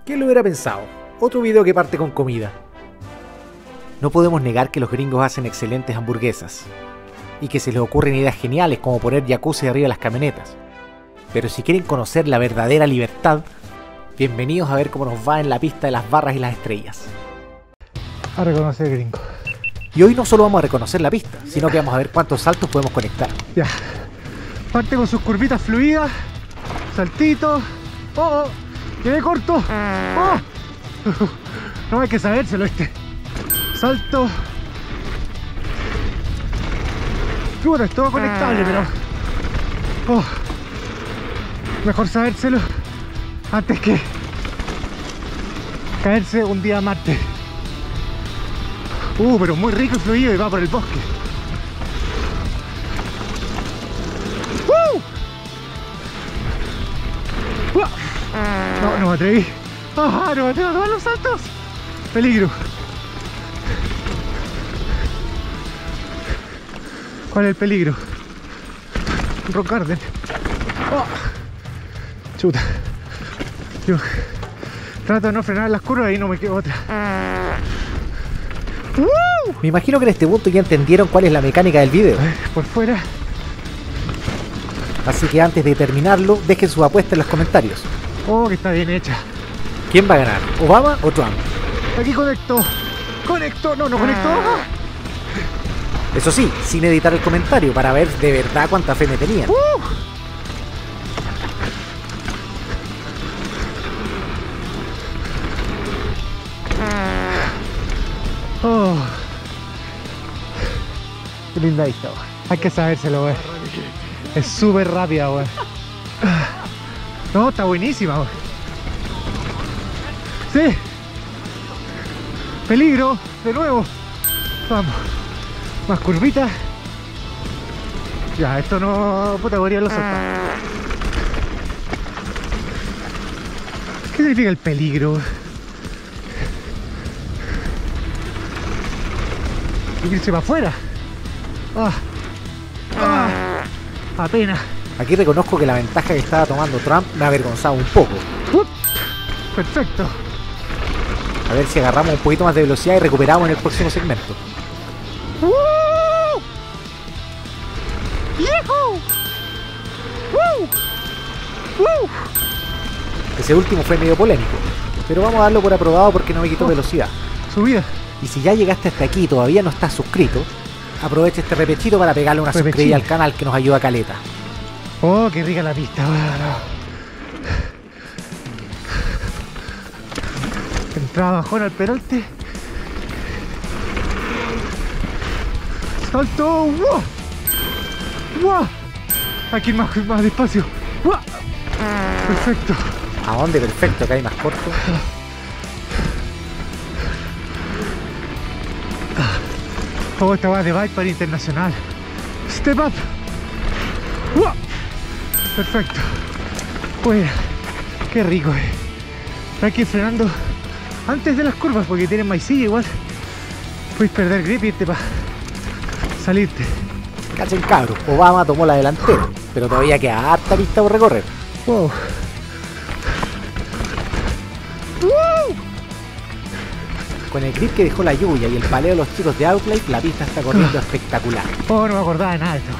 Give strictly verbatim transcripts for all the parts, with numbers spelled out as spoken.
¿Quién lo hubiera pensado? Otro video que parte con comida. No podemos negar que los gringos hacen excelentes hamburguesas y que se les ocurren ideas geniales como poner jacuzzi arriba de las camionetas. Pero si quieren conocer la verdadera libertad, bienvenidos a ver cómo nos va en la pista de las barras y las estrellas. A reconocer gringo. Y hoy no solo vamos a reconocer la pista, sino que vamos a ver cuántos saltos podemos conectar. Ya. Parte con sus curvitas fluidas, saltitos. Oh, oh. Quedé corto. Oh. No hay que sabérselo este. Salto. Puta, es todo conectable, pero oh, mejor sabérselo antes que caerse un día a Marte. Uh, pero muy rico y fluido y va por el bosque. Uh. Uh. No, no me atreví. Ah, no me atreví a tomar los saltos. Peligro. ¿Cuál es el peligro? Rock Garden. Oh. Chuta. Yo trato de no frenar las curvas y no me quedo otra. Uh. Me imagino que en este punto ya entendieron cuál es la mecánica del video. Por fuera. Así que antes de terminarlo, dejen su apuesta en los comentarios. Oh, que está bien hecha. ¿Quién va a ganar? ¿Obama o Trump? Aquí conecto. Conecto. No, no conecto. Eso sí, sin editar el comentario para ver de verdad cuánta fe me tenían. Uh. Oh. Qué linda vista, wey. Hay que sabérselo, wey. Es súper rápida, wey. No, está buenísima, wey. Sí. Peligro, de nuevo. Vamos. Más curvitas. Ya, esto no... Puta, podría lo soltar. ¿Qué significa el peligro? Hay que irse para afuera. Ah. Ah. Apenas. Aquí reconozco que la ventaja que estaba tomando Trump me ha avergonzado un poco. Uh. Perfecto. A ver si agarramos un poquito más de velocidad y recuperamos en el próximo segmento. ¡Uh! ¡Yujú! ¡Uh! ¡Uh! Ese último fue medio polémico, pero vamos a darlo por aprobado porque no me quitó Oh. velocidad. Subida. Y si ya llegaste hasta aquí y todavía no estás suscrito, aprovecha este repechito para pegarle una Repechín. suscribida al canal que nos ayuda caleta. Oh, qué rica la pista. Entrada bajón al peralte. Salto. ¡Wow! ¡Wow! Aquí más, más despacio. ¡Wow! Perfecto. ¿A dónde? Perfecto, acá hay más corto. Oh, esta va de bike para internacional. Step up. ¡Wow! Perfecto. Bueno, qué rico, eh. Hay que ir frenando antes de las curvas porque tienen maicilla igual. Puedes perder grip y irte para salirte. Cachen cabros, Obama tomó la delantera, pero todavía queda harta pista por recorrer. Wow. ¡Woo! Con el grip que dejó la lluvia y el paleo de los chicos de Outlight, la pista está corriendo espectacular. Oh, no me acordaba de nada de esto.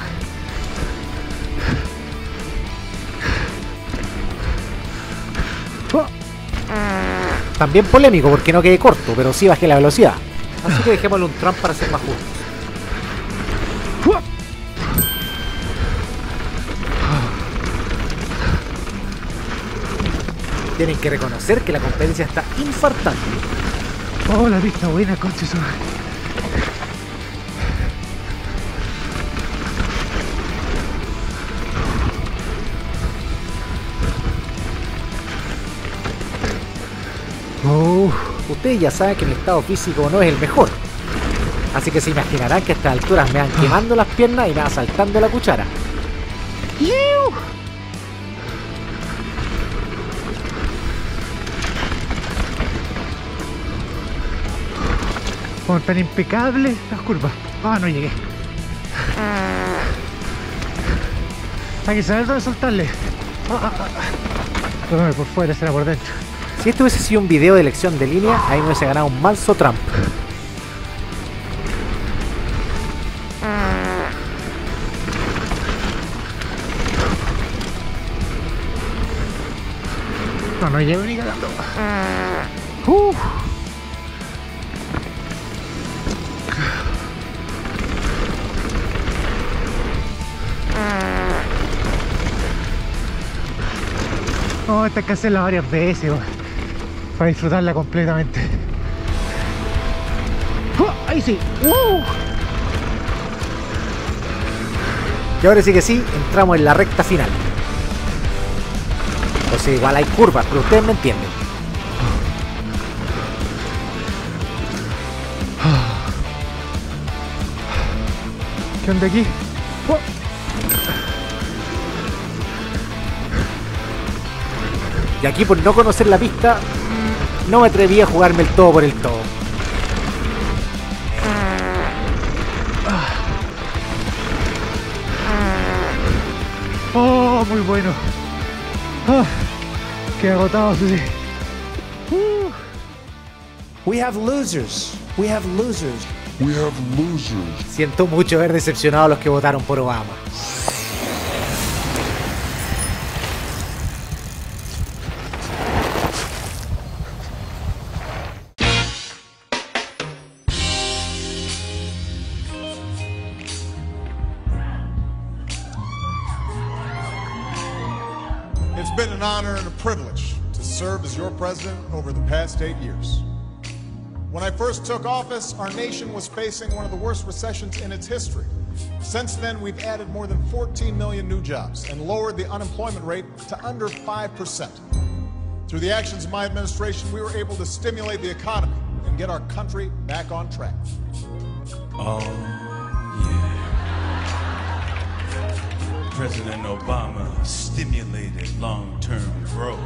Oh. También polémico porque no quedé corto, pero sí bajé la velocidad. Así que dejémosle un Trump para ser más justos. Oh. Tienen que reconocer que la competencia está infartante. Oh, la vista buena, concha su madre. Oh, ustedes ya saben que mi estado físico no es el mejor. Así que se imaginarán que a estas alturas me van quemando las piernas y me va saltando la cuchara. ¡Yiu! Como tan impecables las curvas. Ah, no llegué. Hay que saber dónde soltarle. Ah, ah, ah. No, por fuera, será por dentro. Si esto hubiese sido un video de elección de línea, ahí me hubiese ganado un manso Trump. No, no llevo ni cagando. Uh. No, esta hay que hacerla varias veces, oh, para disfrutarla completamente. Oh, ahí sí. Uh. Y ahora sí que sí, entramos en la recta final. O sea, igual hay curvas, pero ustedes me entienden. ¿Qué onda aquí? Oh. Y aquí, por no conocer la pista, no me atreví a jugarme el todo por el todo. Oh, muy bueno. Oh, qué agotado, sí. Uh. We have losers. We have losers. We have losers. Siento mucho haber decepcionado a los que votaron por Obama. It's been an honor and a privilege to serve as your president over the past eight years. When I first took office, our nation was facing one of the worst recessions in its history. Since then, we've added more than fourteen million new jobs and lowered the unemployment rate to under five percent. Through the actions of my administration, we were able to stimulate the economy and get our country back on track. Oh, yeah. President Obama stimulated long-term growth.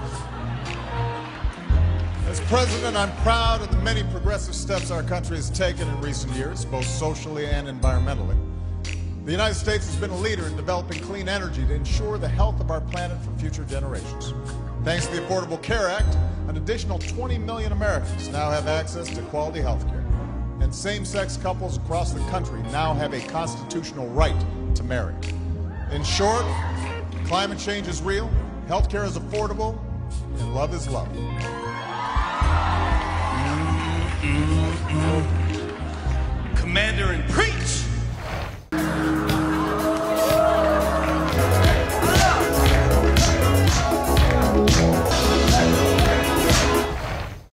As president, I'm proud of the many progressive steps our country has taken in recent years, both socially and environmentally. The United States has been a leader in developing clean energy to ensure the health of our planet for future generations. Thanks to the Affordable Care Act, an additional twenty million Americans now have access to quality health care. And same-sex couples across the country now have a constitutional right to marry. In short, climate change is real, health care is affordable, and love is love. Commander in Pre